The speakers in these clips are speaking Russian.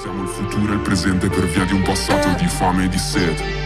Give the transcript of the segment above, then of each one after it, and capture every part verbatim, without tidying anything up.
Siamo il futuro e il presente per via di un passato di fame e di sete.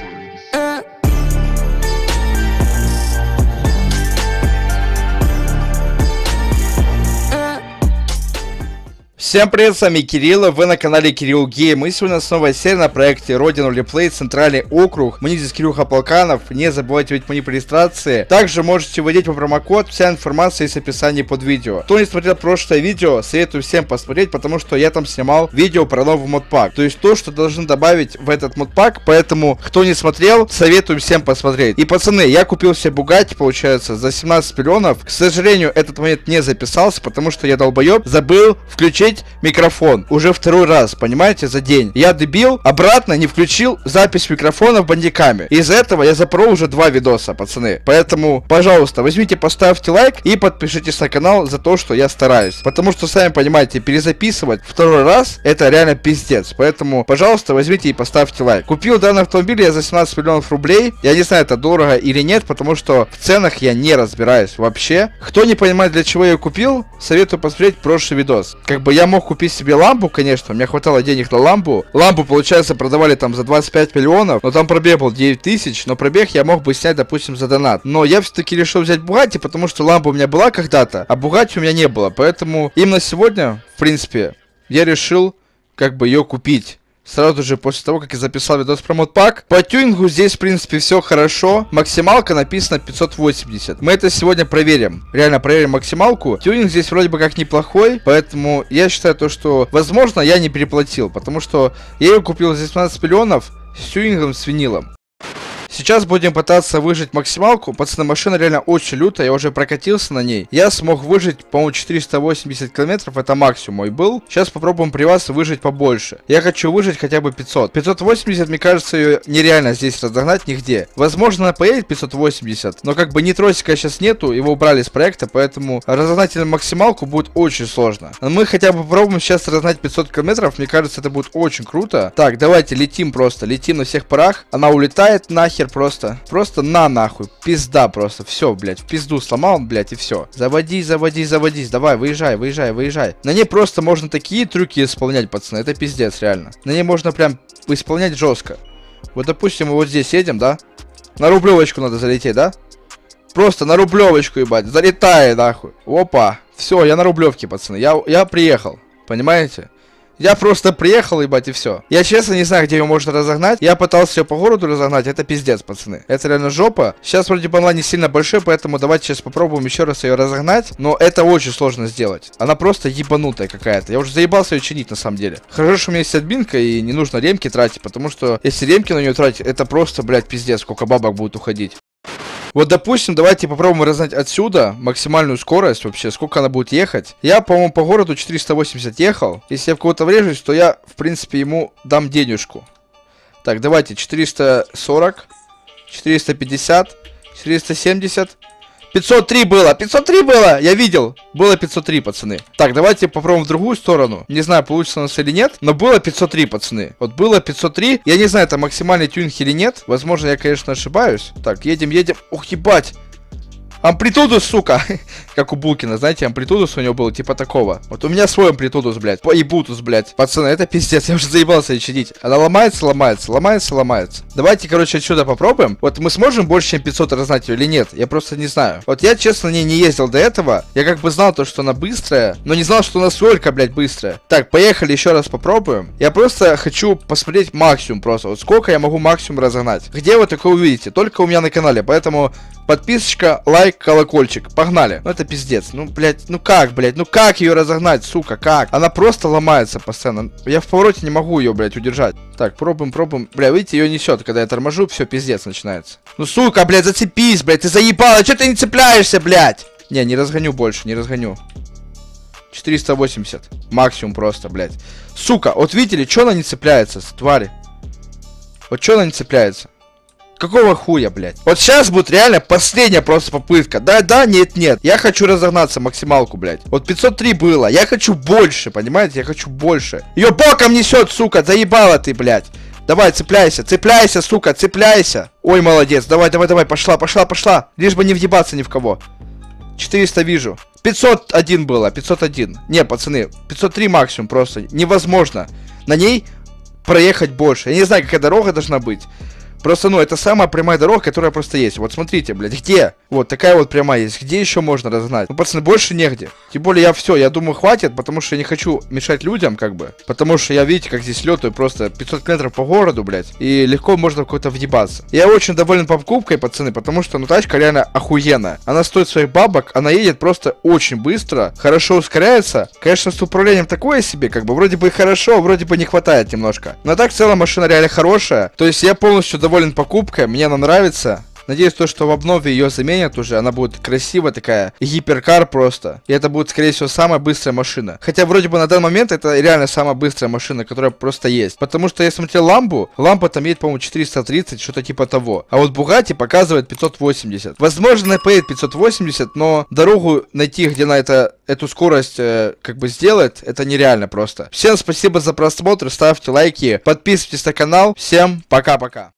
Всем привет, с вами Кирилл, вы на канале Кирилл Гейм. И сегодня снова серия на проекте Родина Ролеплей, Центральный округ. Мне здесь Кирюха Полканов, не забывайте ведь мои по регистрации. Также можете вводить по промокод, вся информация есть в описании под видео. Кто не смотрел прошлое видео, советую всем посмотреть, потому что я там снимал видео про новый модпак. То есть то, что должны добавить в этот модпак, поэтому кто не смотрел, советую всем посмотреть. И пацаны, я купил себе Бугатти, получается, за семнадцать миллионов. К сожалению, этот момент не записался, потому что я долбоеб, забыл включить микрофон уже второй раз, понимаете, за день. Я дебил, обратно не включил запись микрофона в бандикаме. Из-за этого я запорол уже два видоса, пацаны. Поэтому, пожалуйста, возьмите, поставьте лайк и подпишитесь на канал за то, что я стараюсь. Потому что, сами понимаете, перезаписывать второй раз это реально пиздец. Поэтому, пожалуйста, возьмите и поставьте лайк. Купил данный автомобиль я за семнадцать миллионов рублей. Я не знаю, это дорого или нет, потому что в ценах я не разбираюсь вообще. Кто не понимает, для чего я купил, советую посмотреть прошлый видос. Как бы я мог купить себе ламбу, конечно, у меня хватало денег на ламбу. Ламбу, получается, продавали там за двадцать пять миллионов, но там пробег был девять тысяч, но пробег я мог бы снять, допустим, за донат. Но я все-таки решил взять Бугатти, потому что ламба у меня была когда-то, а Бугатти у меня не было. Поэтому именно сегодня, в принципе, я решил как бы ее купить. Сразу же после того, как я записал видос про модпак. По тюнингу здесь, в принципе, все хорошо. Максималка написана пятьсот восемьдесят. Мы это сегодня проверим. Реально проверим максималку. Тюнинг здесь вроде бы как неплохой. Поэтому я считаю то, что, возможно, я не переплатил. Потому что я ее купил за семнадцать миллионов с тюнингом, с винилом. Сейчас будем пытаться выжить максималку. Пацаны, машина реально очень лютая, я уже прокатился на ней. Я смог выжить, по-моему, четыреста восемьдесят километров, это максимум мой был. Сейчас попробуем при вас выжить побольше. Я хочу выжить хотя бы пятьсот. пятьсот восемьдесят, мне кажется, ее нереально здесь разогнать нигде. Возможно, она поедет пятьсот восемьдесят, но как бы нитросика сейчас нету, его убрали с проекта, поэтому разогнать максималку будет очень сложно. Но мы хотя бы попробуем сейчас разогнать пятьсот километров, мне кажется, это будет очень круто. Так, давайте летим просто, летим на всех парах. Она улетает нахер. Просто, просто на нахуй, пизда просто, все, блядь, в пизду сломал, блядь, и все. Заводись, заводись, заводись, давай, выезжай, выезжай, выезжай. На ней просто можно такие трюки исполнять, пацаны, это пиздец, реально. На ней можно прям исполнять жестко. Вот, допустим, мы вот здесь едем, да? На рублевочку надо залететь, да? Просто на рублевочку, ебать, залетай, нахуй. Опа, все, я на рублевке, пацаны, я, я приехал, понимаете? Я просто приехал, ебать, и все. Я честно не знаю, где ее можно разогнать. Я пытался ее по городу разогнать. Это пиздец, пацаны. Это реально жопа. Сейчас вроде бы онлайн не сильно большой, поэтому давайте сейчас попробуем еще раз ее разогнать. Но это очень сложно сделать. Она просто ебанутая какая-то. Я уже заебался ее чинить на самом деле. Хорошо, что у меня есть админка и не нужно ремки тратить, потому что если ремки на нее тратить, это просто, блядь, пиздец, сколько бабок будет уходить. Вот, допустим, давайте попробуем разогнать отсюда максимальную скорость вообще, сколько она будет ехать. Я, по-моему, по городу четыреста восемьдесят ехал. Если я в кого-то врежусь, то я, в принципе, ему дам денежку. Так, давайте четыреста сорок, четыреста пятьдесят, четыреста семьдесят. пятьсот три было, пятьсот три было, я видел, было пятьсот три, пацаны. Так, давайте попробуем в другую сторону. Не знаю, получится у нас или нет, но было пятьсот три, пацаны. Вот было пятьсот три, я не знаю, это максимальный тюнинг или нет. Возможно, я, конечно, ошибаюсь. Так, едем, едем, ух, ебать. Амплитудус, сука. Как у Булкина, знаете, амплитудус у него был типа такого. Вот у меня свой амплитудус, блядь. Поебутус, блядь. Пацаны, это пиздец, я уже заебался ее чинить. Она ломается, ломается, ломается, ломается. Давайте, короче, отсюда попробуем. Вот мы сможем больше, чем пятьсот разогнать ее или нет? Я просто не знаю. Вот я, честно, на ней не ездил до этого. Я как бы знал то, что она быстрая, но не знал, что она столько, блядь, быстрая. Так, поехали, еще раз попробуем. Я просто хочу посмотреть максимум просто. Вот сколько я могу максимум разогнать. Где вы такое увидите? Только у меня на канале, поэтому подписочка, лайк, колокольчик. Погнали. Ну это пиздец. Ну, блядь, ну как, блядь, ну как ее разогнать, сука, как? Она просто ломается постоянно. Я в повороте не могу ее, блядь, удержать. Так, пробуем, пробуем. Бля, видите, ее несет. Когда я торможу, все, пиздец начинается. Ну, сука, блядь, зацепись, блядь, ты заебала. Че ты не цепляешься, блядь? Не, не разгоню больше, не разгоню. четыреста восемьдесят. Максимум просто, блядь. Сука, вот видели, что она не цепляется, твари? Вот что она не цепляется? Какого хуя, блядь? Вот сейчас будет реально последняя просто попытка. Да, да, нет, нет. Я хочу разогнаться максималку, блядь. Вот пятьсот три было. Я хочу больше, понимаете? Я хочу больше. Ее боком несет, сука. Заебала ты, блядь. Давай, цепляйся, цепляйся, сука, цепляйся. Ой, молодец. Давай, давай, давай. Пошла, пошла, пошла. Лишь бы не въебаться ни в кого. четыреста вижу. пятьсот один было, пятьсот один. Не, пацаны, пятьсот три максимум просто. Невозможно. на ней проехать больше. Я не знаю, какая дорога должна быть. Просто, ну, это самая прямая дорога, которая просто есть. Вот смотрите, блядь, где? Вот такая вот прямая есть. Где еще можно разгнать? Ну, пацаны, больше негде. Тем более я все, я думаю, хватит, потому что я не хочу мешать людям, как бы. Потому что я, видите, как здесь летаю просто пятьсот километров по городу, блядь. И легко можно в какой-то въебаться. Я очень доволен покупкой, пацаны, потому что, ну, тачка реально охуенная. Она стоит своих бабок, она едет просто очень быстро, хорошо ускоряется. Конечно, с управлением такое себе, как бы, вроде бы и хорошо, вроде бы не хватает немножко. Но так, в целом, машина реально хорошая. То есть я полностью доволен покупкой, мне она нравится. Надеюсь, то, что в обнове ее заменят уже, она будет красивая такая, гиперкар просто. И это будет, скорее всего, самая быстрая машина. Хотя, вроде бы, на данный момент это реально самая быстрая машина, которая просто есть. Потому что я смотрел ламбу, лампа там едет, по-моему, четыреста тридцать, что-то типа того. А вот Bugatti показывает пятьсот восемьдесят. Возможно, она поедет пятьсот восемьдесят, но дорогу найти, где на это, эту скорость э, как бы сделать, это нереально просто. Всем спасибо за просмотр, ставьте лайки, подписывайтесь на канал. Всем пока-пока.